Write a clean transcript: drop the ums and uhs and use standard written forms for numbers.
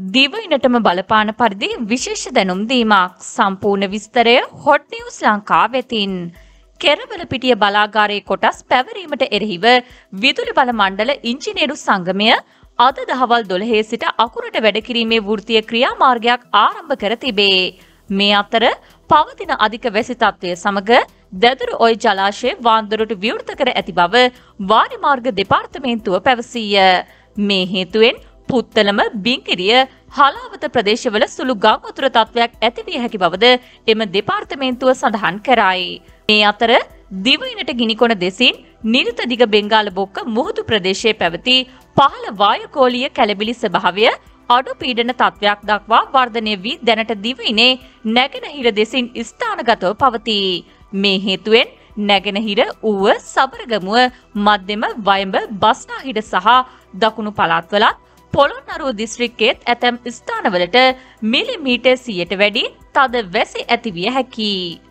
දිවයිනටම බලපාන පරිදි විශේෂ දැනුම් දීමක්. සම්පූර්ණ විස්තරය හොට් නිවුස් ලංකා වෙතින්. කෙරවල පිටිය බලාගාරයේ කොටස් පැවරීමට එරෙහිව විදුලි බල මණ්ඩල ඉංජිනේරු සංගමය අද දහවල් 12 සිට අකුරට වැඩ කිරීමේ වෘත්තීය ක්‍රියාමාර්ගයක් ආරම්භ කර තිබේ. මේ අතර පවතින අධික වැසි තත්ත්වය සමග දැදුරු ඔය ජලාශය වාන්දරට විවෘත කර ඇති බව වාරි මාර්ග දෙපාර්තමේන්තුව පැවසීය. මේ හේතුවෙන් පුත්තලම බිංගිරිය හලාවත ප්‍රදේශවල සුළු ගම් වතුර තත්ත්වයක් ඇතිවිය හැකි බවද එම දෙපාර්තමේන්තුව සඳහන් කරයි. මේ අතර දිවයිනට ගිනිකොන දෙසින් නිරිත දිග බෙන්ගාල බොක්ක මුහුදු ප්‍රදේශයේ පැවති පහළ වායුකෝලීය කැළඹිලි ස්වභාවය අඩු පීඩන තත්ත්වයක් දක්වා වර්ධනය වී දැනට දිවයිනේ නැගෙනහිර දෙසින් ස්ථානගතව පවතී. මේ හේතුවෙන් නැගෙනහිර ඌව සබරගමුව මධ්‍යම වයඹ බස්නාහිර සහ දකුණු පළාත්වලත් පොළොන්නරුව දිස්ත්‍රික්කයේත් ඇතැම් ස්ථානවලට මිලිමීටර් 100ට වැඩි තද වැසි ඇතිවිය හැකියි.